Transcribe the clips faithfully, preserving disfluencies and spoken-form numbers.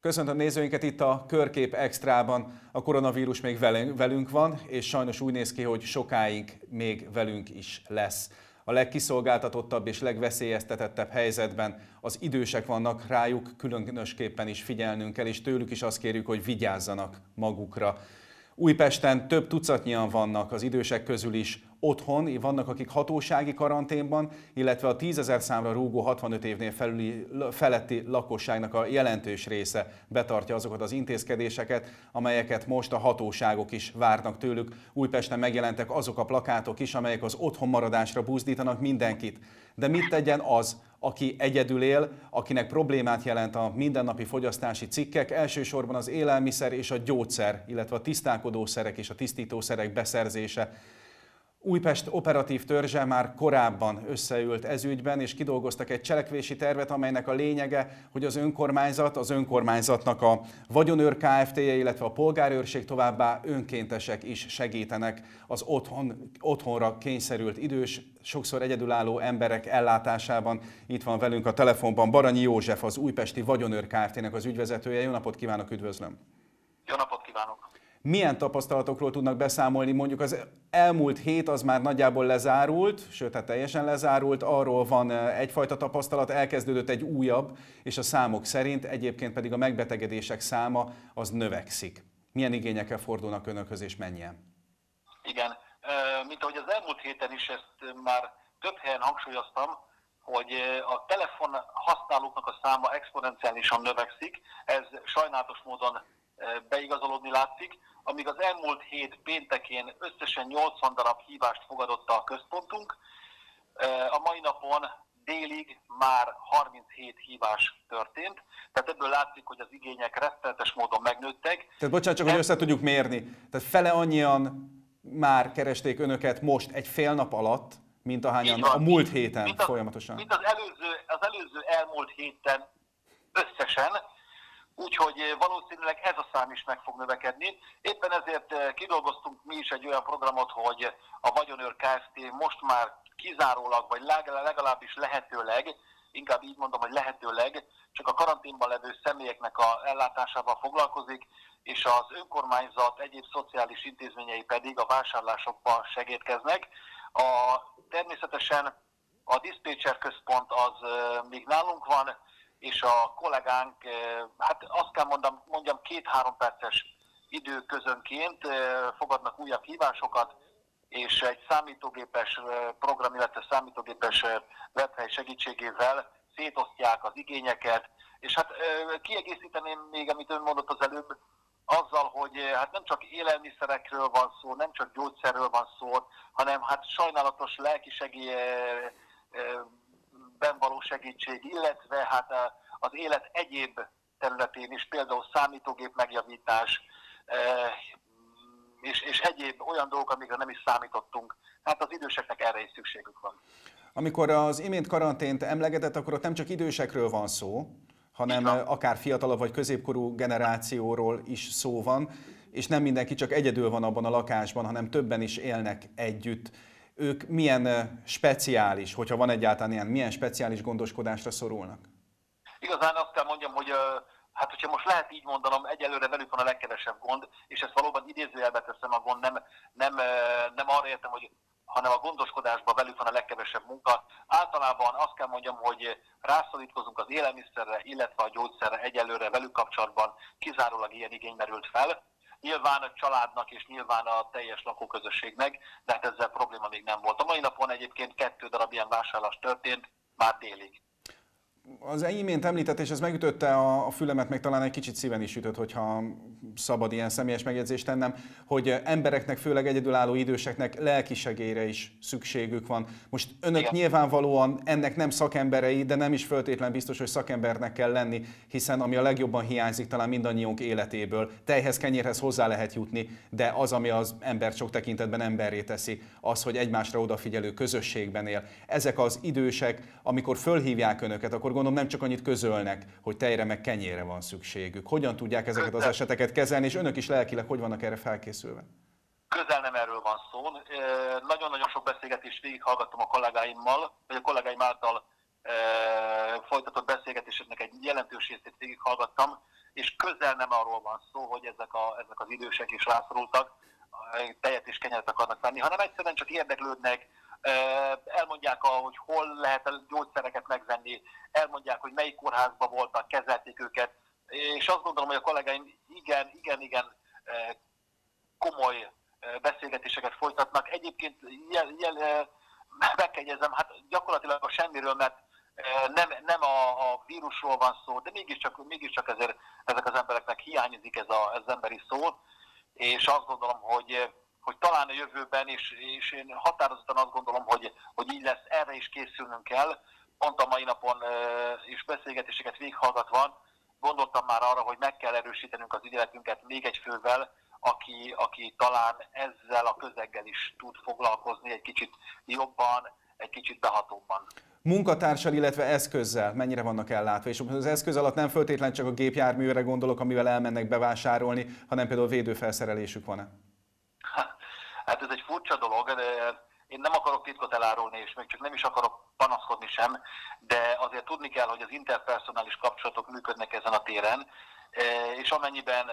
Köszöntöm nézőinket itt a Körkép Extrában. A koronavírus még velünk van, és sajnos úgy néz ki, hogy sokáig még velünk is lesz. A legkiszolgáltatottabb és legveszélyeztetettebb helyzetben az idősek vannak, rájuk különösképpen is figyelnünk kell, és tőlük is azt kérjük, hogy vigyázzanak magukra. Újpesten több tucatnyian vannak az idősek közül is otthon, vannak akik hatósági karanténban, illetve a tízezer számra rúgó hatvanöt évnél felüli, feletti lakosságnak a jelentős része betartja azokat az intézkedéseket, amelyeket most a hatóságok is várnak tőlük. Újpesten megjelentek azok a plakátok is, amelyek az otthonmaradásra buzdítanak mindenkit. De mit tegyen az, aki egyedül él, akinek problémát jelent a mindennapi fogyasztási cikkek, elsősorban az élelmiszer és a gyógyszer, illetve a tisztálkodószerek és a tisztítószerek beszerzése. Újpest operatív törzse már korábban összeült ez ügyben, és kidolgoztak egy cselekvési tervet, amelynek a lényege, hogy az önkormányzat, az önkormányzatnak a Vagyonőr Kft-je, illetve a polgárőrség, továbbá önkéntesek is segítenek az otthon, otthonra kényszerült idős, sokszor egyedülálló emberek ellátásában. Itt van velünk a telefonban Baranyi József, az Újpesti Vagyonőr Kft-nek az ügyvezetője. Jó napot kívánok, üdvözlöm! Jó napot kívánok! Milyen tapasztalatokról tudnak beszámolni? Mondjuk az elmúlt hét az már nagyjából lezárult, sőt, hát teljesen lezárult, arról van egyfajta tapasztalat, elkezdődött egy újabb, és a számok szerint egyébként pedig a megbetegedések száma az növekszik. Milyen igényekkel fordulnak önökhöz és mennyien? Igen, mint ahogy az elmúlt héten is ezt már több helyen hangsúlyoztam, hogy a telefon használóknak a száma exponenciálisan növekszik, ez sajnálatos módon beigazolódni látszik, amíg az elmúlt hét péntekén összesen nyolcvan darab hívást fogadott a központunk. A mai napon délig már harminchét hívás történt, tehát ebből látszik, hogy az igények rettenetes módon megnőttek. Tehát bocsánat, csak hogy össze tudjuk mérni. Tehát fele annyian már keresték önöket most egy fél nap alatt, mint ahányan a múlt héten mint az, folyamatosan. Mint az előző, az előző elmúlt héten összesen. Úgyhogy valószínűleg ez a szám is meg fog növekedni. Éppen ezért kidolgoztunk mi is egy olyan programot, hogy a Vagyonőr Kft. Most már kizárólag, vagy legalábbis lehetőleg, inkább így mondom, hogy lehetőleg, csak a karanténban levő személyeknek a ellátásával foglalkozik, és az önkormányzat egyéb szociális intézményei pedig a vásárlásokban segítkeznek. A, természetesen a diszpécser központ az még nálunk van, és a kollégánk, hát azt kell mondjam, mondjam két-három perces időközönként fogadnak újabb hívásokat, és egy számítógépes program, illetve számítógépes webhely segítségével szétosztják az igényeket, és hát kiegészíteném még, amit ön mondott az előbb, azzal, hogy hát nem csak élelmiszerekről van szó, nem csak gyógyszerről van szó, hanem hát sajnálatos lelkisegély ben való segítség, illetve hát az élet egyéb területén is, például számítógép megjavítás, és, és egyéb olyan dolgok, amikre nem is számítottunk. Hát az időseknek erre is szükségük van. Amikor az imént karantént emlegetett, akkor ott nem csak idősekről van szó, hanem akár fiatalabb vagy középkorú generációról is szó van, és nem mindenki csak egyedül van abban a lakásban, hanem többen is élnek együtt. Ők milyen speciális, hogyha van egyáltalán ilyen, milyen speciális gondoskodásra szorulnak? Igazán azt kell mondjam, hogy hát hogyha most lehet így mondanom, egyelőre velük van a legkevesebb gond, és ezt valóban idézőjelbe teszem a gond, nem, nem, nem arra értem, hogy hanem a gondoskodásban velük van a legkevesebb munka. Általában azt kell mondjam, hogy rászorítkozunk az élelmiszerre, illetve a gyógyszerre egyelőre velük kapcsolatban kizárólag ilyen igény merült fel. Nyilván a családnak és nyilván a teljes lakóközösségnek, de hát ezzel probléma még nem volt. A mai napon egyébként kettő darab ilyen vásárlás történt, már délig. Az imént említett, és ez megütötte a fülemet, meg talán egy kicsit szíven is ütött, hogyha szabad ilyen személyes megjegyzést tennem, hogy embereknek, főleg egyedülálló időseknek lelkisegélyre is szükségük van. Most önök Igen. nyilvánvalóan ennek nem szakemberei, de nem is feltétlen biztos, hogy szakembernek kell lenni, hiszen ami a legjobban hiányzik talán mindannyiunk életéből, tejhez, kenyérhez hozzá lehet jutni, de az, ami az embert sok tekintetben emberré teszi, az, hogy egymásra odafigyelő közösségben él. Ezek az idősek, amikor fölhívják önöket, akkor gondolom nem csak annyit közölnek, hogy tejre meg kenyérre van szükségük. Hogyan tudják ezeket az eseteket kezelni, és önök is lelkileg hogy vannak erre felkészülve? Közel nem erről van szó. Nagyon-nagyon sok beszélgetést végighallgattam a kollégáimmal, vagy a kollégáim által folytatott beszélgetéseknek egy jelentős részét végighallgattam, és közel nem arról van szó, hogy ezek, a, ezek az idősek is rászorultak, tejet és kenyeret akarnak venni, hanem egyszerűen csak érdeklődnek, elmondják, hogy hol lehet a gyógyszereket megvenni, elmondják, hogy melyik kórházban voltak, kezelték őket, és azt gondolom, hogy a kollégáim igen, igen, igen komoly beszélgetéseket folytatnak. Egyébként jel, jel, megkegyezem, hát gyakorlatilag a semmiről, mert nem, nem a, a vírusról van szó, de mégiscsak, mégiscsak ezért, ezek az embereknek hiányozik ez, a, ez az emberi szó, és azt gondolom, hogy, hogy talán a jövőben, és, és én határozottan azt gondolom, hogy, hogy így lesz, erre is készülnünk kell. Pont a mai napon is beszélgetéseket végighallgatva gondoltam már arra, hogy meg kell erősítenünk az ügyeletünket még egy fővel, aki, aki talán ezzel a közeggel is tud foglalkozni egy kicsit jobban, egy kicsit behatóbban. Munkatársal, illetve eszközzel mennyire vannak ellátva? És az eszköz alatt nem feltétlenül csak a gépjárműre gondolok, amivel elmennek bevásárolni, hanem például védőfelszerelésük van-e? Hát ez egy furcsa dolog, de én nem akarok titkot elárulni, és még csak nem is akarok panaszkodni sem, de azért tudni kell, hogy az interpersonális kapcsolatok működnek ezen a téren, és amennyiben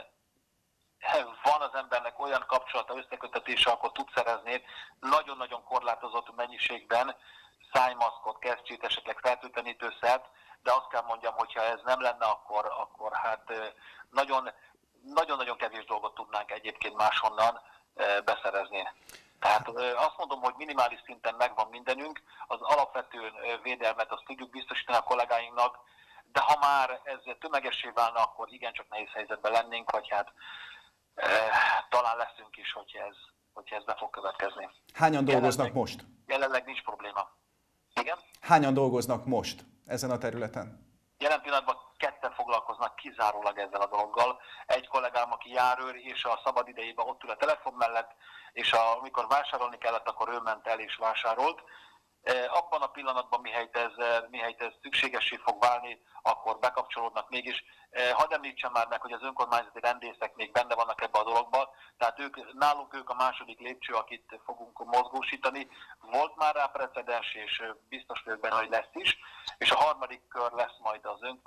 van az embernek olyan kapcsolata, összekötetése, akkor tud szerezni nagyon-nagyon korlátozott mennyiségben szájmaszkot, kesztyűt, esetleg fertőtlenítőszert, de azt kell mondjam, hogy ha ez nem lenne, akkor, akkor hát nagyon, nagyon-nagyon kevés dolgot tudnánk egyébként máshonnan beszerezni. Tehát azt mondom, hogy minimális szinten megvan mindenünk, az alapvető védelmet azt tudjuk biztosítani a kollégáinknak, de ha már ez tömegessé válna, akkor igencsak nehéz helyzetben lennénk, vagy hát e, talán leszünk is, hogyha ez, hogyha ez be fog következni. Hányan dolgoznak jelenleg, most? Jelenleg nincs probléma. Igen? Hányan dolgoznak most ezen a területen? Jelen pillanatban ketten foglalkoznak kizárólag ezzel a dologgal. Egy kollégám, aki járőr, és a szabad idejében ott ül a telefon mellett, és a, amikor vásárolni kellett, akkor ő ment el és vásárolt. Abban a pillanatban, mihelyt ez, mihelyt ez szükségessé fog válni, akkor bekapcsolódnak mégis. Hadd említsem már meg, hogy az önkormányzati rendészek még benne vannak ebbe a dologba, tehát ők, nálunk ők a második lépcső, akit fogunk mozgósítani. Volt már rá precedens, és biztos vagyok benne, hogy lesz is. És a harmadik kör lesz majd az ön,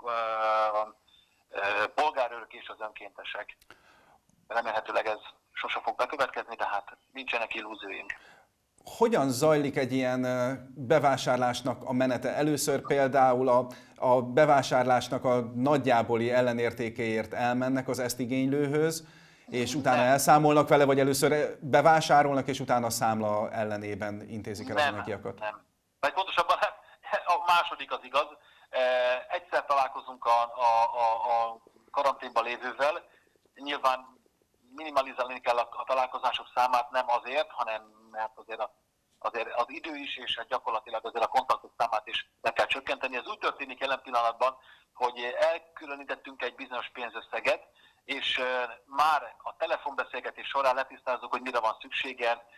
polgárőrök és az önkéntesek. Remélhetőleg ez sose fog bekövetkezni, de hát nincsenek illúzióink. Hogyan zajlik egy ilyen bevásárlásnak a menete? Először például a, a bevásárlásnak a nagyjáboli ellenértékéért elmennek az ezt igénylőhöz, és utána nem. elszámolnak vele, vagy először bevásárolnak, és utána a számla ellenében intézik el az anyagiakat? Nem, vagy pontosabban a második az igaz. Egyszer találkozunk a, a, a, a karanténban lévővel, nyilván minimalizálni kell a, a találkozások számát, nem azért, hanem mert azért, a, azért az idő is, és gyakorlatilag azért a kontaktok számát is le kell csökkenteni. Ez úgy történik jelen pillanatban, hogy elkülönítettünk egy bizonyos pénzösszeget, és már a telefonbeszélgetés során letisztázzuk, hogy mire van szüksége,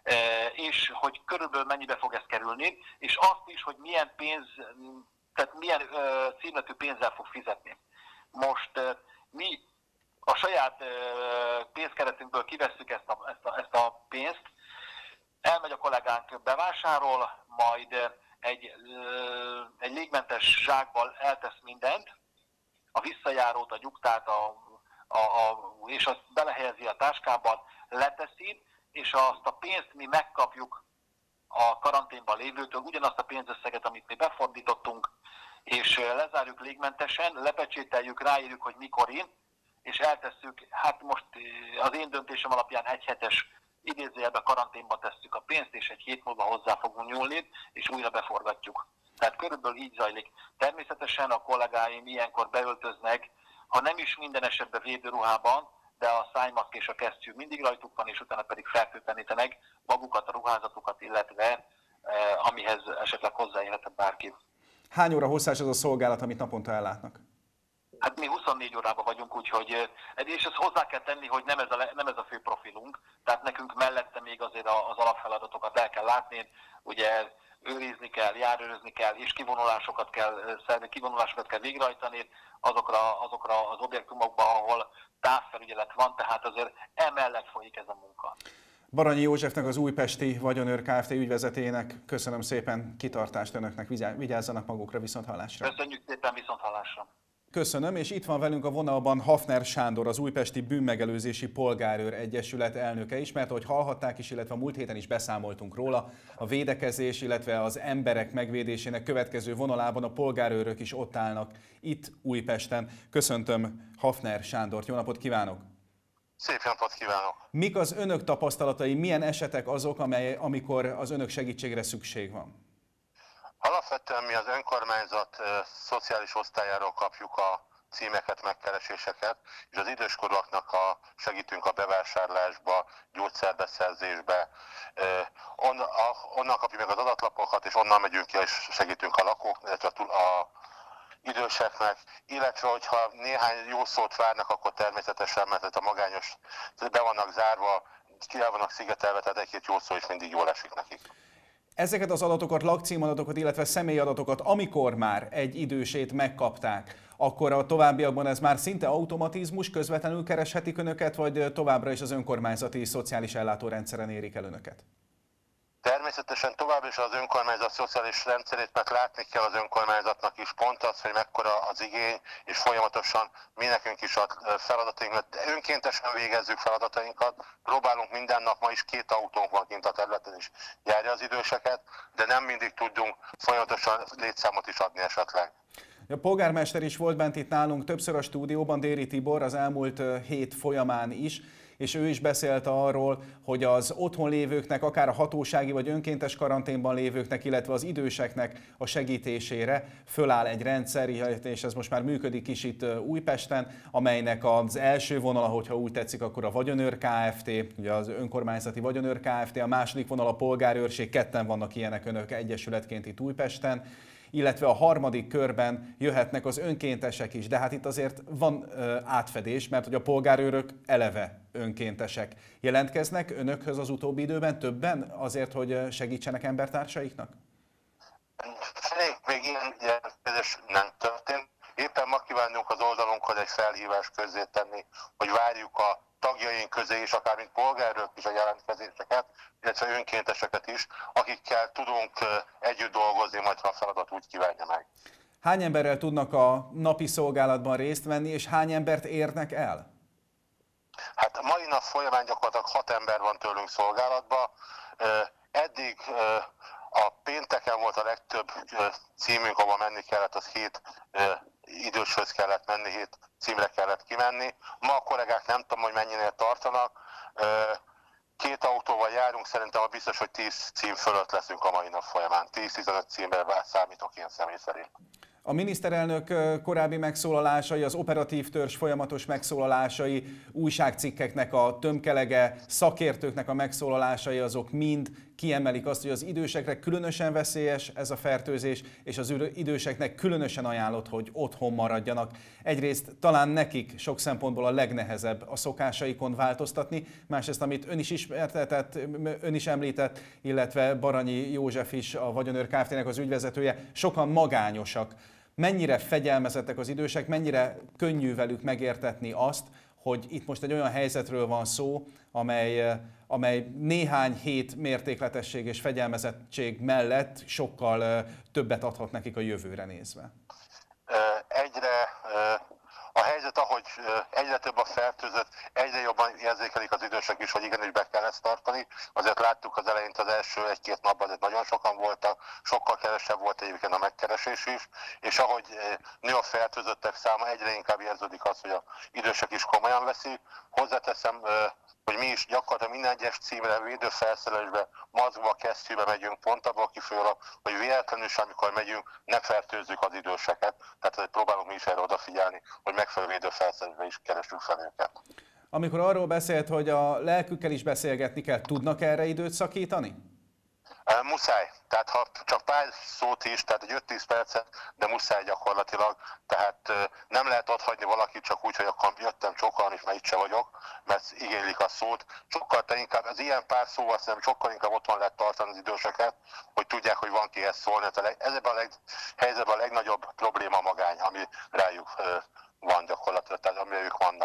és hogy körülbelül mennyibe fog ez kerülni, és azt is, hogy milyen pénz, tehát milyen címletű pénzzel fog fizetni. Most mi a saját pénzkeretünkből kivesszük ezt a, ezt a, ezt a pénzt, elmegy a kollégánk, bevásárol, majd egy, egy légmentes zsákban eltesz mindent, a visszajárót, a gyuktát, a, a, a, és azt belehelyezi a táskában, leteszi, és azt a pénzt mi megkapjuk a karanténban lévőtől, ugyanazt a pénzösszeget, amit mi befordítottunk, és lezárjuk légmentesen, lepecsételjük, ráírjuk, hogy mikori, és eltesszük, hát most az én döntésem alapján egy hetes idézőjelben karanténba tesszük a pénzt, és egy hét múlva hozzá fogunk nyúlni, és újra beforgatjuk. Tehát körülbelül így zajlik. Természetesen a kollégáim ilyenkor beöltöznek, ha nem is minden esetben védőruhában, de a szájmaszk és a kesztyű mindig rajtuk van, és utána pedig fertőtlenítenek magukat, a ruházatukat, illetve eh, amihez esetleg hozzáérhetett bárki. Hány óra hosszás az a szolgálat, amit naponta ellátnak? Hát mi huszonnégy órában vagyunk, úgyhogy, és ezt hozzá kell tenni, hogy nem ez, a, nem ez a fő profilunk, tehát nekünk mellette még azért az alapfeladatokat el kell látni, ugye őrizni kell, járőrözni kell, és kivonulásokat kell, kivonulásokat kell végrehajtani azokra, azokra az objektumokba, ahol távfelügyelet van, tehát azért emellett folyik ez a munka. Baranyi Józsefnek, az Újpesti Vagyonőr Kft. Ügyvezetőjének köszönöm szépen, kitartást önöknek, vigyázzanak magukra, viszonthallásra. Köszönjük szépen, viszonthallásra. Köszönöm, és itt van velünk a vonalban Hafner Sándor, az Újpesti Bűnmegelőzési Polgárőr Egyesület elnöke is, mert ahogy hallhatták is, illetve a múlt héten is beszámoltunk róla, a védekezés, illetve az emberek megvédésének következő vonalában a polgárőrök is ott állnak itt Újpesten. Köszöntöm Hafner Sándort, jó napot kívánok! Szép napot kívánok! Mik az önök tapasztalatai, milyen esetek azok, amely, amikor az önök segítségre szükség van? Alapvetően mi az önkormányzat e, szociális osztályáról kapjuk a címeket, megkereséseket, és az időskorúaknak a, segítünk a bevásárlásba, gyógyszerbeszerzésbe. E, on, a, onnan kapjuk meg az adatlapokat, és onnan megyünk ki, és segítünk a lakók, illetve a, a időseknek, illetve hogyha néhány jó szót várnak, akkor természetesen, mert a magányos be vannak zárva, ki el vannak szigetelve, tehát egy-két jó szó is mindig jól esik nekik. Ezeket az adatokat, lakcímadatokat, illetve személyadatokat, amikor már egy idősét megkapták, akkor a továbbiakban ez már szinte automatizmus, közvetlenül kereshetik önöket, vagy továbbra is az önkormányzati szociális ellátórendszeren érik el önöket? Természetesen továbbra is az önkormányzat szociális rendszerét, mert látni kell az önkormányzatnak is pont az, hogy mekkora az igény, és folyamatosan mi nekünk is a feladatainkat, de önkéntesen végezzük feladatainkat, próbálunk minden nap, ma is két autónk van kint a területen is járja az időseket, de nem mindig tudunk folyamatosan létszámot is adni esetleg. A polgármester is volt bent itt nálunk többször a stúdióban, Déri Tibor, az elmúlt hét folyamán is, és ő is beszélt arról, hogy az otthon lévőknek, akár a hatósági vagy önkéntes karanténban lévőknek, illetve az időseknek a segítésére föláll egy rendszer, és ez most már működik is itt Újpesten, amelynek az első vonala, hogyha úgy tetszik, akkor a Vagyonőr Kft., ugye az önkormányzati Vagyonőr Kft., a második vonal a polgárőrség, ketten vannak ilyenek önök egyesületként itt Újpesten, illetve a harmadik körben jöhetnek az önkéntesek is, de hát itt azért van ö, átfedés, mert hogy a polgárőrök eleve önkéntesek. Jelentkeznek önökhöz az utóbbi időben többen azért, hogy segítsenek embertársaiknak? Még ilyen jelentkezés nem történt. Éppen ma kívánunk az oldalunkon egy felhívást közzétenni, hogy várjuk a tagjaink közé is, akár mint polgárőrök is a jelentkezéseket, illetve önkénteseket is, akikkel tudunk együtt dolgozni, majd ha a feladat úgy kívánja meg. Hány emberrel tudnak a napi szolgálatban részt venni, és hány embert érnek el? Hát a mai nap folyamán gyakorlatilag hat ember van tőlünk szolgálatban. Eddig a pénteken volt a legtöbb címünk, ahol menni kellett, az hét időshöz kellett menni, hét címre kellett kimenni. Ma a kollégák nem tudom, hogy mennyinél tartanak. Két autóval járunk, szerintem a biztos, hogy tíz cím fölött leszünk a mai nap folyamán. tíz-tizenöt címre számítok én személy szerint. A miniszterelnök korábbi megszólalásai, az operatív törzs folyamatos megszólalásai, újságcikkeknek a tömkelege, szakértőknek a megszólalásai, azok mind kiemelik azt, hogy az idősekre különösen veszélyes ez a fertőzés, és az időseknek különösen ajánlott, hogy otthon maradjanak. Egyrészt talán nekik sok szempontból a legnehezebb a szokásaikon változtatni, másrészt, amit ön is ismertetett, ön is említett, illetve Baranyi József is, a Vagyonőr Kft.-nek az ügyvezetője, sokan magányosak. Mennyire fegyelmezettek az idősek, mennyire könnyű velük megértetni azt, hogy itt most egy olyan helyzetről van szó, amely, amely néhány hét mértékletesség és fegyelmezettség mellett sokkal többet adhat nekik a jövőre nézve. Egyre a helyzet, ahogy egyre több a fertőzött, egyre jobban érzékelik az idősek is, hogy igenis be kell ezt tartani. Azért láttuk az elején az első egy-két napban, azért nagyon sokan voltak, sokkal kevesebb volt egyébként a megkeresés is, és ahogy nő a fertőzöttek száma, egyre inkább érződik az, hogy az idősek is komolyan veszik. Hozzáteszem, hogy mi is gyakorlatilag minden egyes címre, védőfelszerelésbe, maszkba, kesztyűbe megyünk, pont abból kifolyólag, hogy véletlenül is, amikor megyünk, ne fertőzzük az időseket. Tehát próbálunk mi is erre odafigyelni, hogy megfelelő védőfelszerelésbe is keressük fel őket. Amikor arról beszélt, hogy a lelkükkel is beszélgetni kell, tudnak erre időt szakítani? Muszáj. Tehát ha csak pár szót is, tehát egy öt-tíz percet, de muszáj gyakorlatilag. Tehát nem lehet otthagyni valakit csak úgy, hogy akkor jöttem sokan, és már itt se vagyok, mert igénylik a szót. Sokkal te inkább, az ilyen pár szóval szerintem sokkal inkább otthon lehet tartani az időseket, hogy tudják, hogy van kihez szólni. Ez ebben a leg, helyzetben a legnagyobb probléma magány, ami rájuk van gyakorlatilag, tehát amire ők vannak.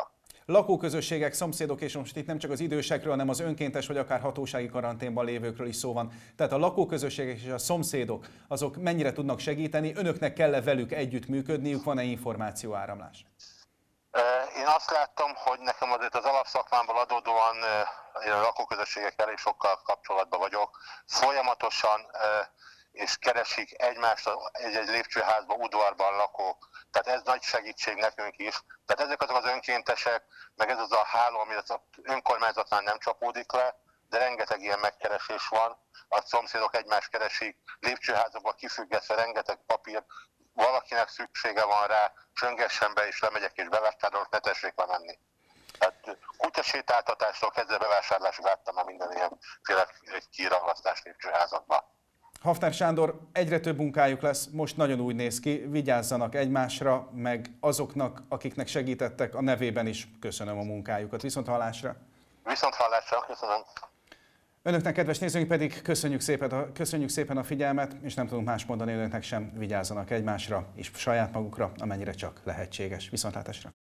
lakóközösségek, szomszédok, és most itt nem csak az idősekről, hanem az önkéntes vagy akár hatósági karanténban lévőkről is szó van. Tehát a lakóközösségek és a szomszédok, azok mennyire tudnak segíteni? Önöknek kell-e velük együtt működniük? Van-e információáramlás? Én azt láttam, hogy nekem azért az alapszakmámból adódóan én a lakóközösségekkel elég sokkal kapcsolatban vagyok. Folyamatosan és keresik egymást egy-egy lépcsőházban, udvarban lakók. Tehát ez nagy segítség nekünk is. Tehát ezek azok az önkéntesek, meg ez az a háló, ami az önkormányzatnál nem csapódik le, de rengeteg ilyen megkeresés van. A szomszédok egymást keresik, lépcsőházakban kifüggetve rengeteg papír, valakinek szüksége van rá, csöngessen be, és lemegyek és bevásárolok, ne tessék le menni. Tehát kutyasétáltatástól kezdve bevásárlásig láttam már minden ilyenféle kiragasztás lépcsőházakban. Hafner Sándor, egyre több munkájuk lesz, most nagyon úgy néz ki, vigyázzanak egymásra, meg azoknak, akiknek segítettek, a nevében is köszönöm a munkájukat. Viszont hallásra! Viszont hallásra, köszönöm! Önöknek, kedves nézőink, pedig köszönjük szépen, a, köszönjük szépen a figyelmet, és nem tudunk más mondani önöknek sem, vigyázzanak egymásra és saját magukra, amennyire csak lehetséges. Viszontlátásra!